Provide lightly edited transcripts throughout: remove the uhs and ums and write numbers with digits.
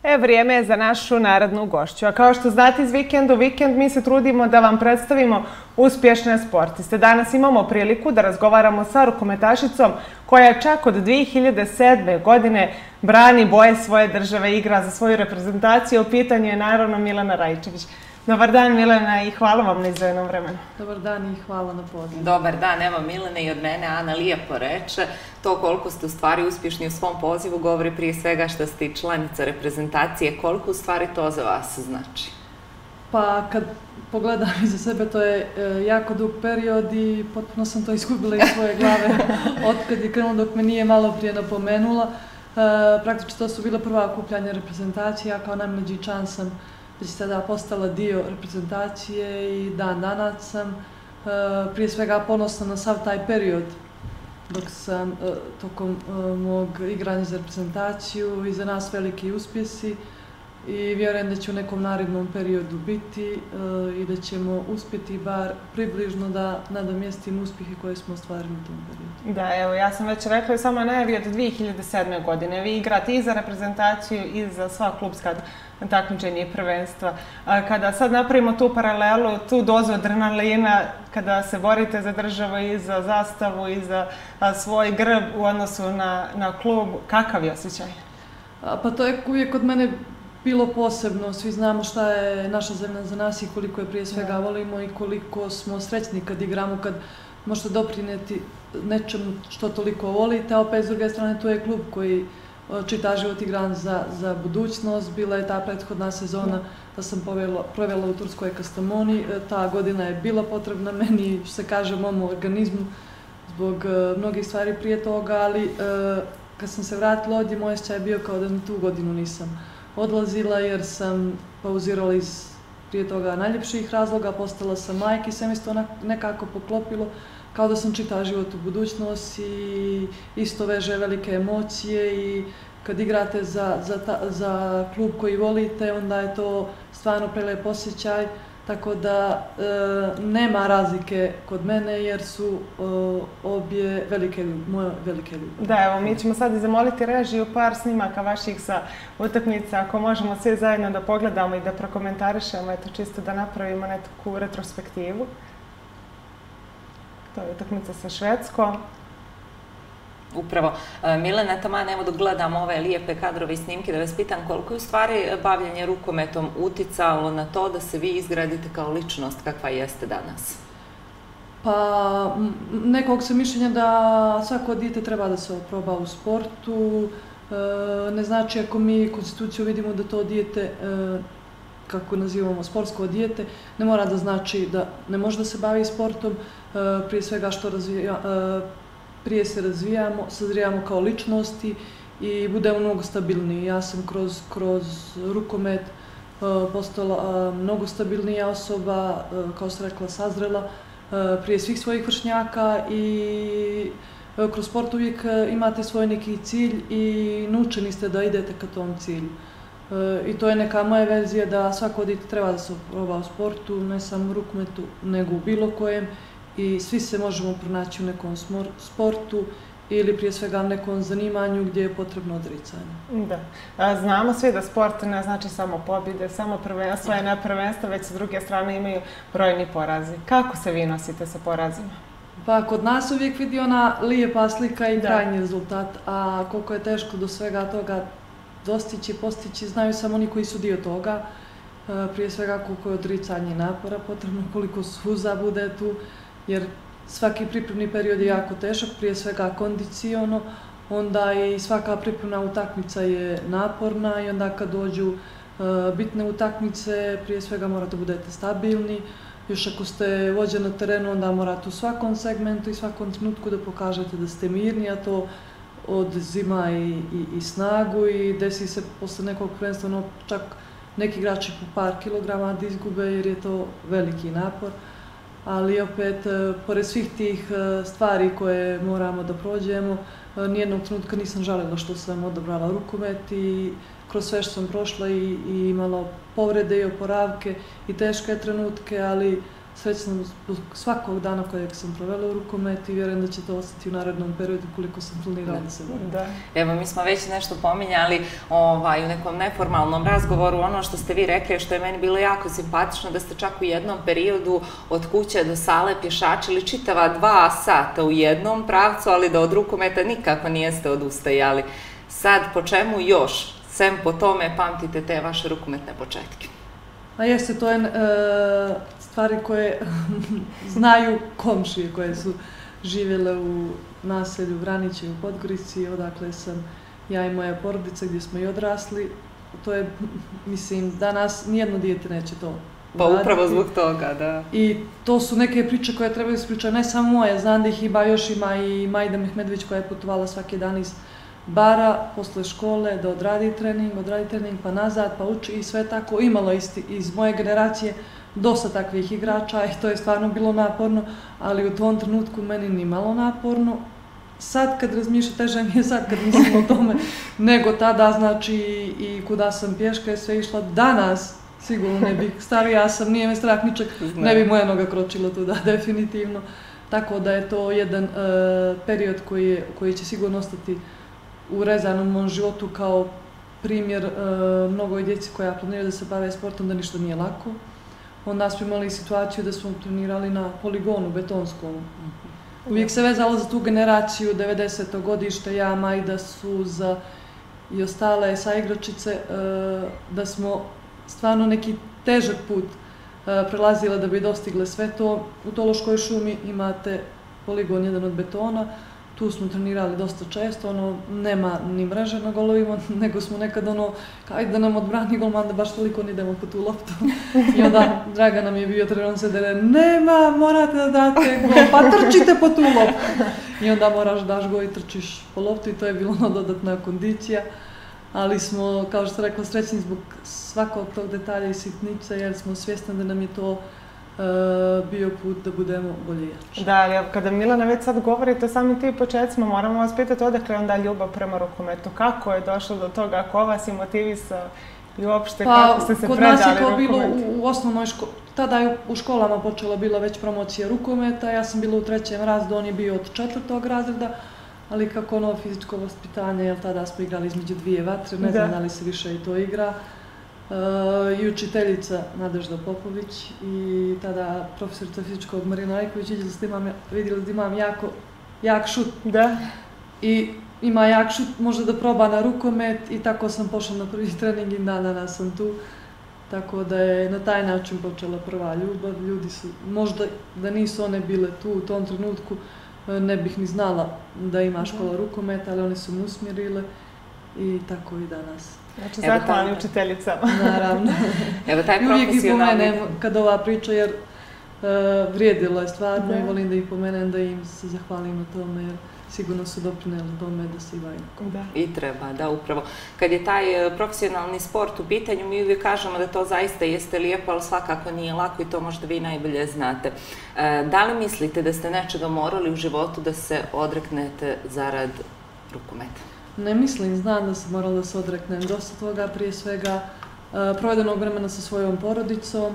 Vrijeme je za našu narodnu gošću. A kao što znate, iz vikenda u vikend mi se trudimo da vam predstavimo uspješne sportiste. Danas imamo priliku da razgovaramo sa rukometašicom koja čak od 2007. godine brani boje svoje države, igra za svoju reprezentaciju. U pitanju je naravno Milena Rajčević. Dobar dan, Milena, i hvala vam na izdvojenom vremenu. Dobar dan i hvala na pozivu. Dobar dan, evo Milene, i od mene Ana lijepo reče. To koliko ste u stvari uspješni u svom pozivu govori prije svega što ste i članica reprezentacije. Koliko u stvari to za vas znači? Pa kad pogledam iza sebe, to je jako dug period i potpuno sam to izgubila iz svoje glave otkad je krenulo, dok me nije malo prije napomenula. Praktično to su bila prva okupljanja reprezentacije, ja kao najmlađi član sam već tada postala dio reprezentacije i dan danas sam prije svega ponosna na sav taj period dok sam tokom mog igranja za reprezentaciju i za nas veliki uspjesi i vjerujem da će u nekom narednom periodu biti i da ćemo uspjeti bar približno da nadomjestimo uspjehe koje smo ostvarili u tom periodu. Da, evo, ja sam već rekla i samo najavi od 2007. godine. Vi igrate i za reprezentaciju i za sva klubska takmičenja i prvenstva. Kada sad napravimo tu paralelu, tu dozu adrenalina, kada se borite za državu i za zastavu i za svoj grb u odnosu na klub, kakav je osjećaj? Pa to je uvijek kod mene bilo posebno. Svi znamo šta je naša zemlja za nas i koliko je prije svega volimo i koliko smo srećni kad igramo, kad možete doprinijeti nečemu što toliko volite, a opet s druge strane to je klub koji čitav život igran za budućnost. Bila je ta prethodna sezona da sam provela u Turskoj Kastamoni. Ta godina je bila potrebna meni, što se kaže, mom organizmu zbog mnogih stvari prije toga, ali kad sam se vratila ovdje, moj osjećaj je bio kao da ni tu godinu nisam odlazila jer sam pauzirala iz prije toga najljepših razloga, postala sam majka i sve mi se to nekako poklopilo kao da sam čitav život u budućnost i isto veže velike emocije i kad igrate za klub koji volite, onda je to stvarno prelijep osjećaj, tako da nema razlike kod mene jer su obje moje velike ljubavi. Da, evo, mi ćemo sad zamoliti režiju par snimaka vaših sa utakmica, ako možemo svi zajedno da pogledamo i da prokomentarišemo, eto, čisto da napravimo neku retrospektivu. To je utakmica sa Švedskom. Upravo. Milena, taman, evo dok gledamo ove lijepe kadrove i snimke, da vas pitam koliko je u stvari bavljanje rukometom uticalo na to da se vi izgradite kao ličnost kakva jeste danas? Pa, nekog sam mišljenja da svako dijete treba da se oproba u sportu. Ne znači ako mi konstituciju vidimo da to dijete, kako nazivamo, sportsko dijete, ne mora da znači da ne može da se bavi sportom, prije svega što prije se razvijamo, sazrijamo kao ličnosti i budemo mnogo stabilniji. Ja sam kroz rukomet postala mnogo stabilnija osoba, kao sam rekla, sazrela prije svih svojih vršnjaka i kroz sport uvijek imate svoj neki cilj i naučeni ste da idete ka tom cilju. I to je neka moja verzija da svako dijete treba da se oproba u sportu, ne samo u rukometu, nego u bilo kojem i svi se možemo pronaći u nekom sportu ili prije svega u nekom zanimanju gdje je potrebno odricanje. Da. Znamo svi da sport ne znači samo pobjede, samo prvenstva i ne prvenstva, već s druge strane imaju brojni porazi. Kako se vi nosite sa porazima? Pa kod nas uvijek vidi ona lijepa slika i krajnji rezultat, a koliko je teško do svega toga postići, znaju samo oni koji su dio toga. Prije svega koliko je odricanje i napora potrebno, koliko suza bude tu, jer svaki pripremni period je jako težak, prije svega kondiciono, onda i svaka pripremna utakmica je naporna i onda kad dođu bitne utakmice, prije svega morate budete stabilni. Još ako ste vođe na terenu, onda morate u svakom segmentu i svakom trenutku da pokažete da ste mirni, a to odzima i snagu i desi se posle nekog prvenstva čak neki igrači po par kilograma da izgube jer je to veliki napor. Ali opet, pored svih tih stvari koje moramo da prođemo, nijednog trenutka nisam žalila što sam odabrala rukomet i kroz sve što sam prošla i imala povrede i oporavke i teške trenutke, ali srećna zbog svakog dana kojeg sam provela u rukometu i vjerujem da će to ostati u narednom periodu koliko sam planirala da se borim. Evo, mi smo već nešto pominjali u nekom neformalnom razgovoru, ono što ste vi rekli, što je meni bilo jako simpatično, da ste čak u jednom periodu od kuće do sale pješačili čitava 2 sata u jednom pravcu, ali da od rukometa nikako nijeste odustajali. Sad, po čemu još, sem po tome, pamtite te vaše rukometne početke? A jeste, to je stvari koje znaju komšije koje su živjele u naselju Vraniće u Podgorici, odakle sam ja i moja porodica gdje smo i odrasli. To je, mislim, danas nijedno dijete neće to uraditi. Pa upravo zbog toga, da. I to su neke priče koje trebaju ispričati, ne samo moje, znam da ih još ima i Majda Mehmedović koja je putovala svaki dan iz Bara, posle škole, da odradi trening pa nazad, pa uči i sve tako. Imalo iz moje generacije dosta takvih igrača i to je stvarno bilo naporno, ali u tom trenutku meni ni malo naporno. Sad kad razmišljam, teže mi je sad kad mislim o tome, nego tada, znači i kuda sam pješka je sve išla. Danas sigurno ne bih, starija sam, nije me strah ničeg, ne bi moja noga kročila tuda, definitivno. Tako da je to jedan period koji će sigurno ostati urezanom u mom životu kao primjer mnogoj djeci koja planiraju da se bave sportom, da ništa nije lako. Onda smo imali situaciju da smo trenirali na poligonu betonskom. Uvijek se vezalo za tu generaciju, 90. godište, ja, Majda, Suza i ostale saigračice, da smo stvarno neki težak put prelazile da bi dostigle sve to. U Tološkoj šumi imate poligon jedan od betona. Tu smo trenirali dosta često, nema ni mreže na golovima, nego smo nekad ajde da nam odbrani golman, da baš toliko ne idemo po tu loptu. I onda Dragan nam je bio trener, on se dere, nema, morate da date gol, pa trčite po tu loptu. I onda moraš daš go i trčiš po loptu i to je bilo dodatna kondicija. Ali smo, kao što sam rekla, srećni zbog svakog tog detalja i sitnice, jer smo svjesni da nam je to bio put da budemo bolje jači. Da, ali kada Milana već sad govorite samim tim početcima, moramo vas pitati odakle je onda ljubav prema rukometu. Kako je došlo do toga, ko vas je motivisao i uopšte kako ste se predali rukometu? Pa, kod nas je kao bilo u osnovnoj školi, tada je u školama počela bila već promocija rukometa, ja sam bila u 3. razredu, on je bio od 4. razreda, ali kako fizičko vaspitanje, jer tada smo igrali između 2 vatre, ne znam da li se više i to igra. I učiteljica Nadežda Popović i tada profesorica fizičkog Marina Ajković, vidjeli da imam jak šut. Da. I ima jak šut, možda da proba na rukomet i tako sam pošla na prvi trening i danas sam tu. Tako da je na taj način počela prva ljubav. Ljudi su, možda da nisu one bile tu u tom trenutku, ne bih ni znala da ima škola rukometa, ali one su me usmjerile i tako i danas. Znači, zahvalni učiteljicama. Naravno. Evo taj profesionalni... I uvijek ih pomenem kad ova priča, jer vrijedilo je stvarno i volim da ih pomenem, da im se zahvalim na tome, jer sigurno su doprineli tome da se i bavim. I treba, da, upravo. Kad je taj profesionalni sport u pitanju, mi uvijek kažemo da to zaista jeste lijepo, ali svakako nije lako i to možda vi najbolje znate. Da li mislite da ste nečega morali u životu da se odreknete zarad rukometa? Ne mislim, znam da sam morala da se odreknem dosta toga, prije svega provedenog vremena sa svojom porodicom.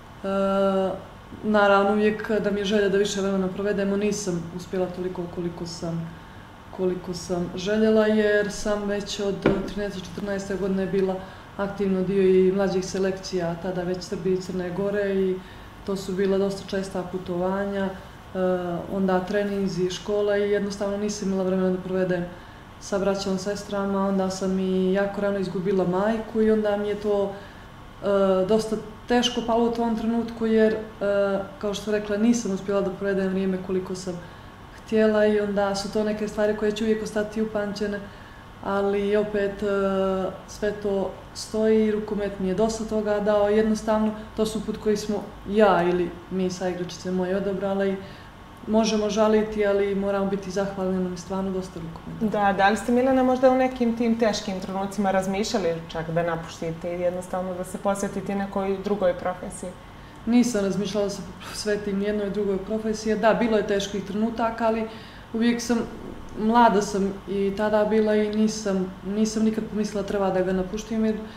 Naravno, uvijek da mi je želja da više vremena provedemo, nisam uspjela toliko koliko sam željela, jer sam već od 13-14. godine bila aktivno dio i mlađih selekcija, tada već Srbije i Crne Gore, i to su bila dosta česta putovanja, onda treninzi, škola, i jednostavno nisam imala vremena da provedem sa braćom, sestrama. Onda sam i jako rano izgubila majku i onda mi je to dosta teško palo u tom trenutku, jer, kao što rekla, nisam uspjela da provedem vrijeme koliko sam htjela, i onda su to neke stvari koje će uvijek ostati upamćene, ali opet sve to stoji, rukomet mi je dosta toga dao, jednostavno to su put koji smo ja ili mi saigračice moje odabrali. Možemo žaliti, ali moramo biti zahvalni, nam je stvarno dosta rukometa. Da li ste, Milana, možda u nekim tim teškim trenucima razmišljali čak da napuštite i jednostavno da se posvetite nekoj drugoj profesiji? Nisam razmišljala da se posvetim jednoj drugoj profesiji. Da, bilo je teških trenutaka, ali uvijek mlada sam i tada bila i nisam nikad pomislila treba da ga napuštim, jer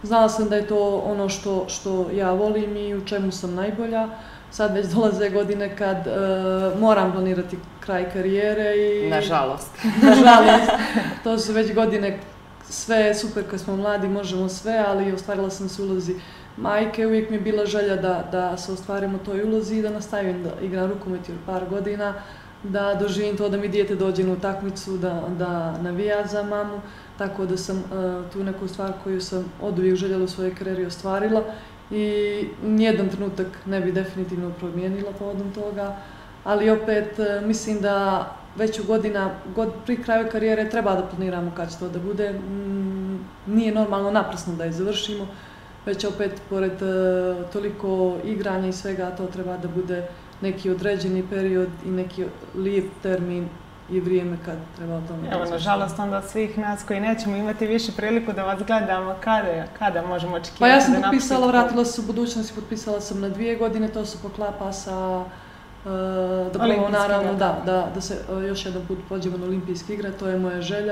znala sam da je to ono što ja volim i u čemu sam najbolja. Sad već dolaze godine kad moram planirati kraj karijere i... Nažalost. Nažalost. To su već godine, sve je super kad smo mladi, možemo sve, ali ostvarila sam se u ulozi majke. Uvijek mi je bila želja da se ostvarim u toj ulozi i da nastavim da igram rukomet još par godina, da doživim to da mi dijete dođe na utakmicu, da navija za mamu. Tako da sam tu neku stvar koju sam oduvijek željela u svojoj karijeri ostvarila i nijedan trenutak ne bi definitivno promijenila povodom toga, ali opet mislim da već u godina, pri kraju karijere treba da planiramo kad će to da bude. Nije normalno naprasno da je završimo, već opet pored toliko igranja i svega to treba da bude neki određeni period i neki lijep termin i vrijeme kad treba o tome. Evo, nažalost, onda svih nas koji nećemo imati više priliku da vas gledamo, kada možemo očekivati? Pa ja sam potpisala, vratila se u budućnost i potpisala sam na 2 godine, to se poklapa sa da probamo naravno da se još jedan put pođemo na olimpijske igre, to je moja želja.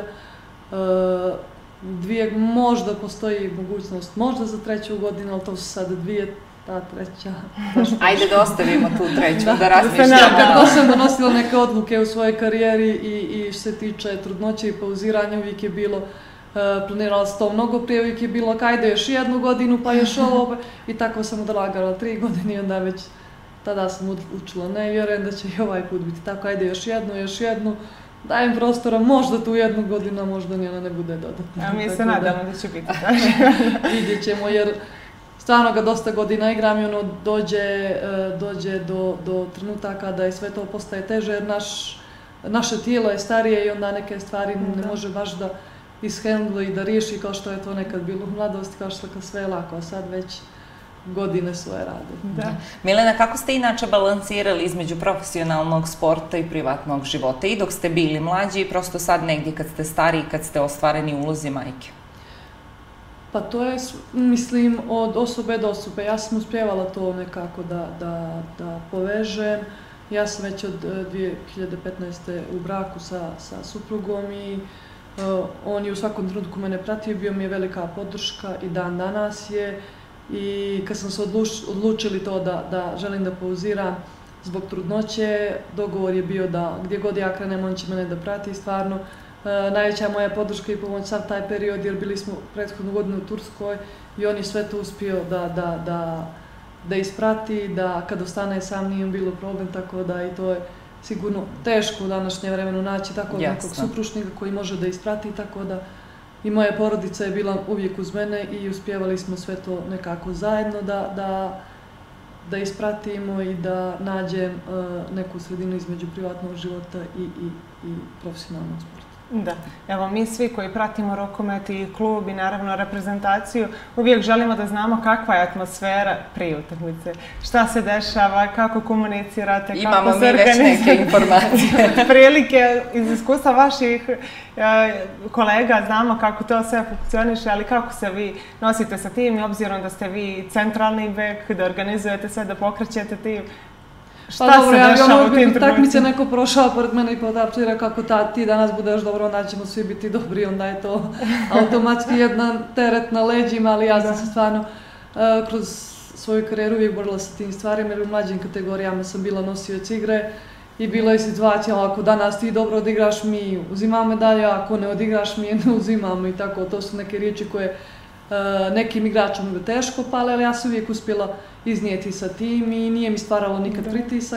Možda postoji mogućnost, možda za 3. godinu, ali to su sada 2, ta 3. Ajde da ostavimo tu 3. da razmišljamo. Kako sam donosila neke odluke u svojoj karijeri i što se tiče trudnoće i pauziranja, uvijek je bilo, planirala sam to mnogo prije, uvijek je bilo ajde još 1 godinu, pa još ovo, i tako sam odlagala 3 godine i onda već tada sam učila, ne vjerujem da će i ovaj put biti tako, ajde još jednu, dajem prostora, možda tu 1 godinu, a možda ni ona ne bude dodatna. A mi se nadamo da će biti. Vidjet ćemo, jer stvarno ga dosta godina igram i ono dođe do trenutaka da je sve to postaje teže, jer naše tijelo je starije i onda neke stvari ne može baš da ishendle i da riješi kao što je to nekad bilo u mladosti, kao što sve je lako, a sad već godine svoje rade. Milena, kako ste inače balansirali između profesionalnog sporta i privatnog života i dok ste bili mlađi i prosto sad negdje kad ste stariji, kad ste ostvareni u ulozi majke? Pa to je, mislim, od osobe do osobe. Ja sam uspjevala to nekako da povežem. Ja sam već od 2015. u braku sa suprugom i on je u svakom trenutku mene pratio, bio mi je velika podrška i dan danas je. I kad sam se odlučili to da želim da pauziram zbog trudnoće, dogovor je bio da gdje god ja krenem, on će mene da prati. Stvarno, najveća moja podrška i pomoć sav taj period, jer bili smo prethodnu godinu u Turskoj i on je sve to uspio da isprati, da kad ostane sam nije bilo problem, tako da i to je sigurno teško u današnje vremenu naći tako nekog supružnika koji može da isprati, tako da i moja porodica je bila uvijek uz mene i uspjevali smo sve to nekako zajedno da ispratimo i da nađem neku sredinu između privatnog života i profesionalnog sporta. Da, evo mi svi koji pratimo rukomet i klub i naravno reprezentaciju uvijek želimo da znamo kakva je atmosfera prije utakmice, šta se dešava, kako komunicirate, kako se organizujete. Imamo mi već neke informacije. Prilike iz iskustva vaših kolega znamo kako to sve funkcioniše, ali kako se vi nosite sa tim i obzirom da ste vi centralni bek, da organizujete sve, da pokrećete tim. Pa dobro, ja bi ono takmice neko prošao pored mene i podapčira kako ti danas budeš dobro, onda ćemo svi biti dobri, onda je to automatski jedan teret na leđima, ali ja sam se stvarno kroz svoju karijeru uvijek borila sa tim stvarima, jer u mlađim kategorijama sam bila nosioc igre i bila je situacija, ako danas ti dobro odigraš, mi uzimamo medalje, ako ne odigraš, mi je ne uzimamo i tako, to su neke riječi koje nekim igračima bi teško pale, ali ja sam uvijek uspjela iznijeti sa tim i nije mi stvaralo nikad pritisak.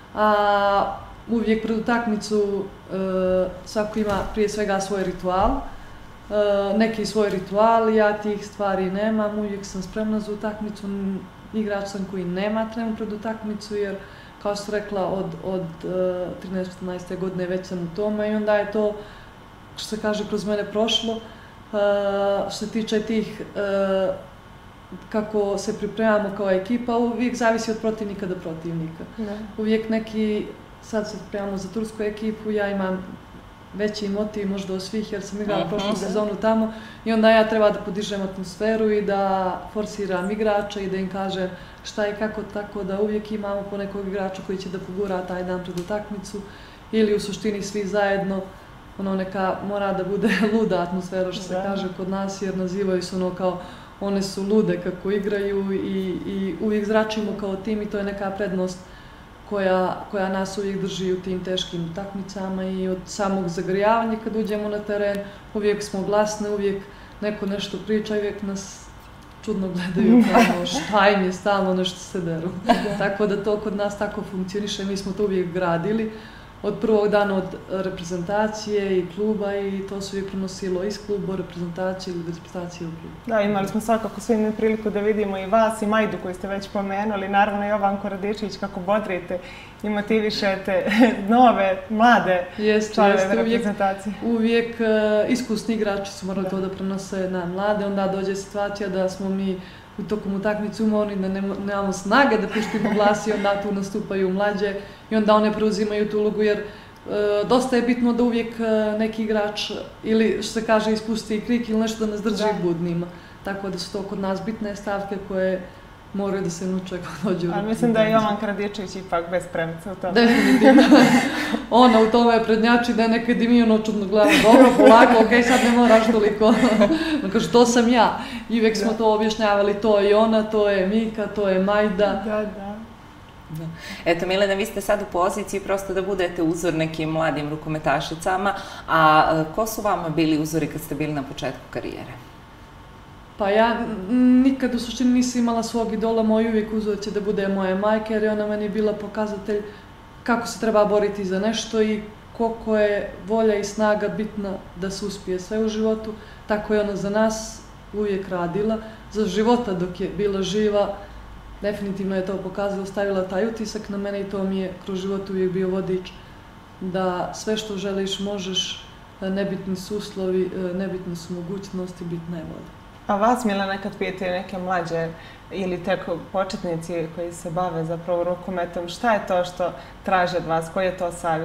A uvijek pred utakmicu svako ima prije svega svoj ritual, neki svoj ritual, ja tih stvari nemam, uvijek sam spremna za utakmicu, igrač sam koji nema tremu pred utakmicu, jer kao što rekla od 13-14 godine već sam u tome i onda je to, što se kaže, kroz mene prošlo. Što se tiče tih kako se pripremamo kao ekipa, uvijek zavisi od protivnika do protivnika. Uvijek neki, sad se pripremamo za tursku ekipu, ja imam veći motiv možda od svih jer sam igrala prošlu sezonu tamo i onda ja treba da podižem atmosferu i da forsiram igrača i da im kažem šta i kako, tako da uvijek imamo po nekog igrača koji će da pogura taj dan pred utakmicu ili u suštini svi zajedno. Ono neka mora da bude luda atmosfera što se kaže kod nas jer nazivaju se ono kao one su lude kako igraju i uvijek zračimo kao tim i to je neka prednost koja nas uvijek drži u tim teškim utakmicama i od samog zagrijavanja kad uđemo na teren uvijek smo glasni, uvijek neko nešto priča i uvijek nas čudno gledaju kao šta im je stalno nešto se deru. Tako da to kod nas tako funkcioniše, mi smo to uvijek gradili. Od prvog dana od reprezentacije i kluba i to se uvijek prenosilo iz kluba, reprezentacije ili reprezentacije u klubu. Da, imali smo svakako svi priliku da vidimo i vas i Majdu koju ste već pomenuli, naravno i Jovanku Radičević kako bodrite i motivišete nove, mlade članove reprezentacije. Uvijek iskusni igrači su morali to da prenose na mlade, onda dođe situacija da smo mi u tokom utakmice umorni, da nemamo snage da puštimo glas i onda tu nastupaju mlađe i onda one preuzimaju tu ulogu jer dosta je bitno da uvijek neki igrač ili što se kaže ispusti krik ili nešto da nas drži budnima. Tako da su to kod nas bitne stavke koje moraju da se nuče kad dođu u ali mislim da je Jovanka Radičević ipak bez spremca u tome. Definitivno. Ona u tome prednjači da je nekad i mi ono čudno gledamo. Dobro, polako, okej, sad ne moraš toliko. Kaže, to sam ja. I uvijek smo to objašnjavali, to je ona, to je Mika, to je Majda. Da. Eto, Milena, vi ste sad u poziciji prosto da budete uzor nekim mladim rukometašicama, a ko su vama bili uzori kad ste bili na početku karijere? Pa ja nikad u suštini nisam imala svog idola, moj uvijek uzor će da bude moja majka jer je ona meni bila pokazatelj kako se treba boriti za nešto i koliko je volja i snaga bitna da se uspije sve u životu. Tako je ona za nas uvijek radila, za života dok je bila živa. Definitivno je to pokazala, stavila taj utisak na mene i to mi je kroz život uvijek bio vodič da sve što želiš možeš, nebitni su uslovi, nebitne su mogućnosti, bitna je volja. A vas, Milena, kad pitaju neke mlađe ili tek početnici koji se bave zapravo rukometom, šta je to što traže od vas? Koji je to savjet?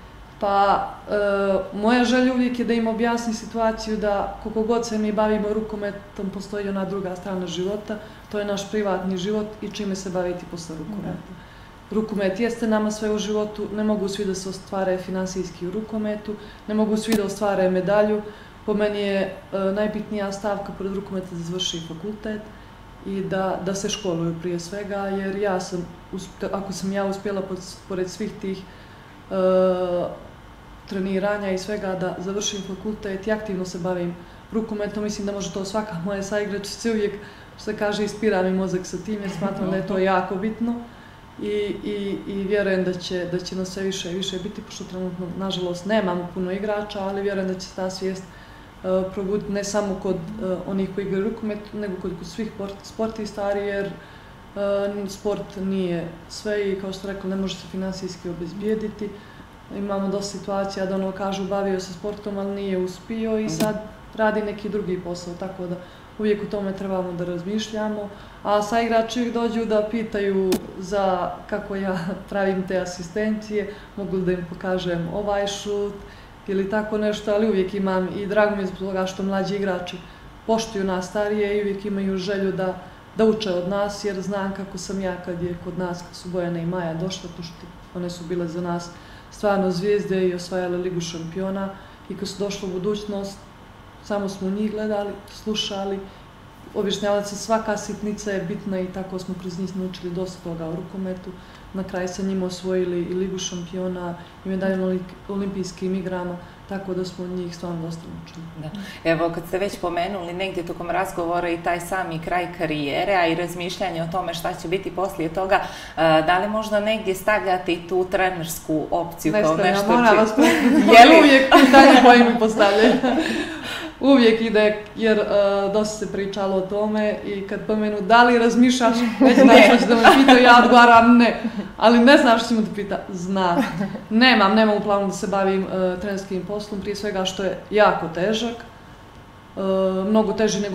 Pa, moja želja uvijek je da im objasni situaciju da koliko god se mi bavimo rukometom, postoji ona druga strana života, to je naš privatni život i čime se baviti posle rukometa. Rukomet jeste nama sve u životu, ne mogu svi da se ostvare finansijski u rukometu, ne mogu svi da ostvare medalju. Po meni je najbitnija stavka pored rukometa da završi fakultet i da se školuju prije svega, jer ako sam ja uspjela pored svih tih treniranja i svega da završim fakultet i aktivno se bavim rukometom, mislim da može to svaka moja saigračica uvijek, što se kaže, ispira mi mozak sa tim jer smatram da je to jako bitno i vjerujem da će nas sve više i više biti, pošto trenutno, nažalost, nemamo puno igrača, ali vjerujem da će se ta svijest probuditi ne samo kod onih koji igraju rukomet, nego kod svih sportista, jer sport nije sve i kao što rekao ne može se finansijski obezbijediti. Imamo dosta situacija da ono kažu bavio se sportom, ali nije uspio i sad radi neki drugi posao, tako da uvijek u tome trebamo da razmišljamo. A saigrači uvijek dođu da pitaju za kako ja pravim te asistencije, mogu da im pokažem ovaj šut ili tako nešto, ali uvijek imam i drago mi je zbog toga što mlađi igrači poštuju nas starije i uvijek imaju želju da uče od nas, jer znam kako sam ja kad je kod nas, kad su Bojana i Maja došle, pošto one su bile za nas stvarno zvijezde i osvajale Ligu šampiona i kad su došle u budućnost, samo smo njih gledali, slušali, objašnjavali se svaka sitnica je bitna i tako smo kroz njih naučili dosta toga u rukometu. Na kraju sa njima osvojili i Ligu šampiona i medalju na olimpijskim igrama, tako da smo njih stvarno dosta naučili. Evo, kad ste već pomenuli negdje tokom razgovora i taj sami kraj karijere, a i razmišljanje o tome šta će biti poslije toga, da li možda negdje stavljate i tu trenersku opciju kao nešto? Ne stavljam, moram vas pitati, uvijek pitanje koje mi postavljaju. Uvijek ide, jer dosta se pričalo o tome i kad pomenu da li razmišljaš, već znaš što će da me pita, ja odgovaram ne. Ali ne znam što će me da pita, znam. Nemam u planu da se bavim trenerskim poslom, prije svega što je jako težak. Mnogo teži nego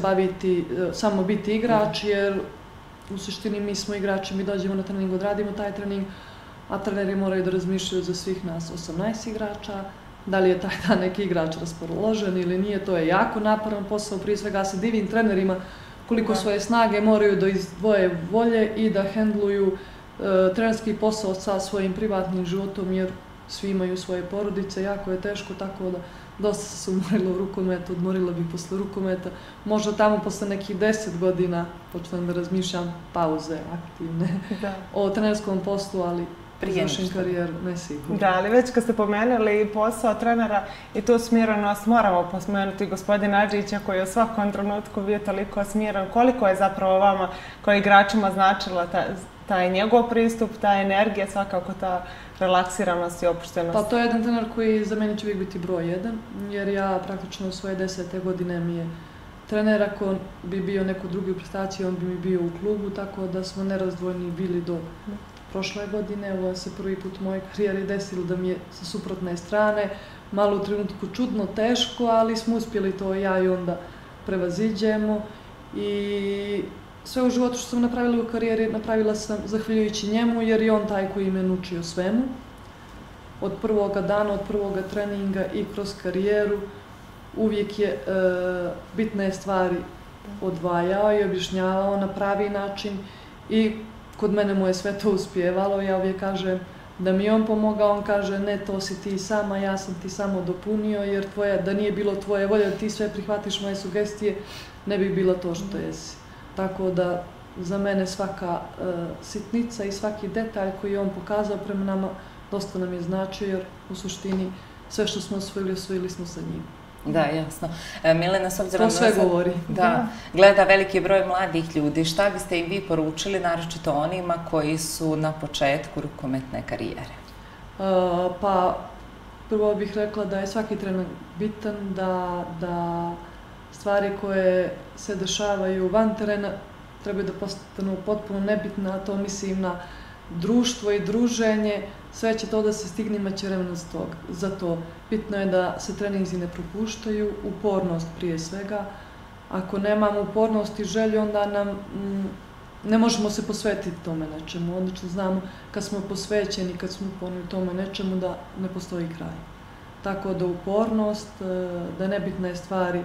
samo biti igrač, jer u suštini mi smo igrači, mi dođemo na trening, odradimo taj trening, a treneri moraju da razmišljaju za svih nas 18 igrača. Da li je taj dan neki igrač raspoložen ili nije, to je jako naporan posao. Prije svega se divim trenerima koliko svoje snage moraju da izdvoje volje i da hendluju trenerski posao sa svojim privatnim životom, jer svi imaju svoje porodice, jako je teško, tako da dosta sam se umorila u rukometu, odmorila bih posle rukometa. Možda tamo posle nekih 10 godina počnem da razmišljam pauze aktivne o trenerskom poslu, ali završim karijeru, ne sigurno. Da, ali već kad ste pomenuli posao trenera i tu smirenost, moramo posmenuti gospodina Adžića koji je u svakom trenutku bio toliko smiren. Koliko je zapravo vama kao igračima značila taj njegov pristup, ta energija, svakako ta relaksiranost i opuštenost? Pa to je jedan trener koji za mene će uvijek biti broj 1, jer ja praktično u svoje 10. godine mi je trener, ako bi bio neku drugu prestaciju, on bi mi bio u klubu, tako da smo nerazdvojni bili do prošle godine. Ovo se prvi put u mojoj karijeri desilo da mi je sa suprotne strane, malo u trenutku čudno, teško, ali smo uspjeli to ja i onda prevaziđemo. I sve u životu što sam napravila u karijeri, napravila sam zahvaljujući njemu, jer je on taj koji me naučio svemu. Od prvoga dana, od prvoga treninga i kroz karijeru uvijek je bitne stvari odvajao i objašnjavao na pravi način i kod mene mu je sve to uspjevalo. Ja uvijek kažem da mi je on pomogao, on kaže ne, to si ti sama, ja sam ti samo dopunio, jer da nije bilo tvoje volje da ti sve prihvatiš moje sugestije, ne bi bilo to što jesi. Tako da za mene svaka sitnica i svaki detalj koji je on pokazao prema nama dosta nam je značio, jer u suštini sve što smo osvojili smo sa njim. Da, jasno. Milena, s obzirom to sve govori. Da, gleda veliki broj mladih ljudi. Šta biste im vi poručili, naročito onima koji su na početku rukometne karijere? Pa, prvo bih rekla da je svaki trening bitan, da stvari koje se dešavaju van terena trebaju da postanu potpuno nebitne, a to mislim na društvo i druženje. Sve će to da se stigne, imaće vremena za to. Bitno je da se treninzi ne propuštaju, upornost prije svega. Ako nemamo upornost i želju, onda ne možemo se posvetiti tome nečemu. Odlično znamo kad smo posvećeni, kad smo uporni tome nečemu, da ne postoji kraj. Tako da upornost, da nebitne stvari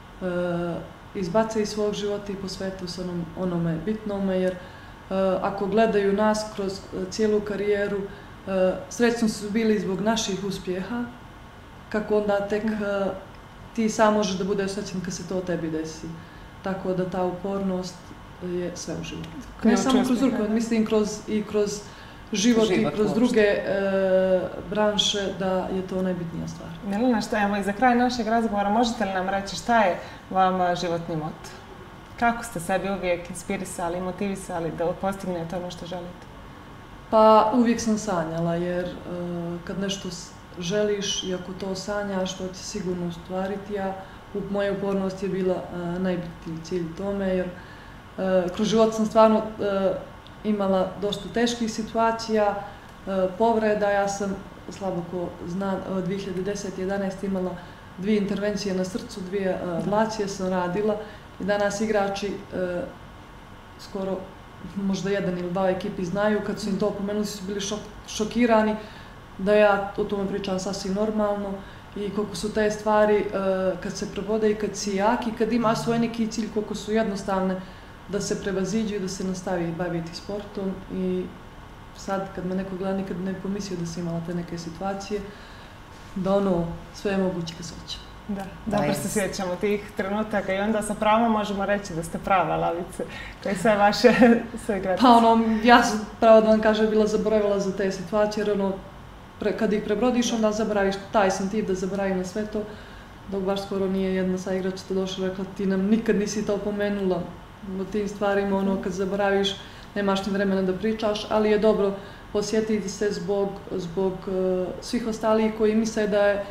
izbace iz svog života i posvete se onome bitnome, jer ako gledaju nas kroz cijelu karijeru, srećni su bili zbog naših uspjeha, kako onda tek ti sam možeš da budeš srećan kad se to tebi desi. Tako da ta upornost je sve u životu. Ne samo kroz rukomet, mislim i kroz život i kroz druge branše, da je to najbitnija stvar. Milena, evo i za kraj našeg razgovora, možete li nam reći šta je vama životni moto? Kako ste sebi uvijek inspirisali i motivisali da postignete ono što želite? Pa uvijek sam sanjala, jer kad nešto želiš i ako to sanjaš, to će sigurno ostvariti. Moja upornost je bila najbitniji cilj tome, jer kroz život sam stvarno imala dosta teških situacija, povreda. Ja sam, slabo ko zna, 2010-2011 imala 2 intervencije na srcu, 2 ablacije sam radila i danas igrači skoro možda 1 ili 2 ekipi znaju, kad su im to pomenuli su bili šokirani da ja o tome pričam sasvim normalno i koliko su te stvari kad se provode i kad si jak i kad imaš svoj neki cilj, koliko su jednostavne da se prevaziđu i da se nastavi baviti sportom. I sad kad me neko gleda, nikad ne pomislio da sam imala te neke situacije, da sve je moguće kad se hoće. Da, dobro se sjećamo tih trenutaka i onda sa pravom možemo reći da ste prava lavice, kao i sve vaše igrače. Pa ja sam, pravo da vam kažem, bila zaboravila za te situacije, jer kad ih prebrodiš, onda zaboraviš taj sentiv da zaboravim na sve to, dok baš skoro nije jedna sa igračica došla i rekla ti nam nikad nisi to pomenula o tim stvarima, kad zaboraviš nemaš ni vremena da pričaš, ali je dobro posjetiti se zbog svih ostalih koji misle da je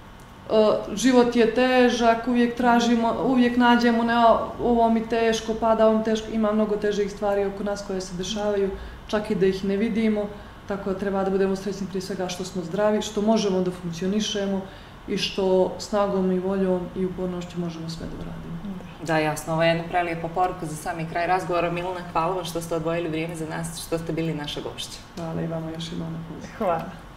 život je težak, uvijek tražimo, uvijek nađemo, ovo mi teško, pada ovo mi teško, ima mnogo težih stvari oko nas koje se dešavaju, čak i da ih ne vidimo, tako da treba da budemo srećni prije svega što smo zdravi, što možemo da funkcionišemo i što snagom i voljom i upornošću možemo sve da uradimo. Da, jasno, ovo je jedna prelijepa poruka za sami kraj razgovora. Milena, hvala vam što ste odvojili vrijeme za nas, što ste bili naša gošća. Hvala i vama još jednom. Hvala.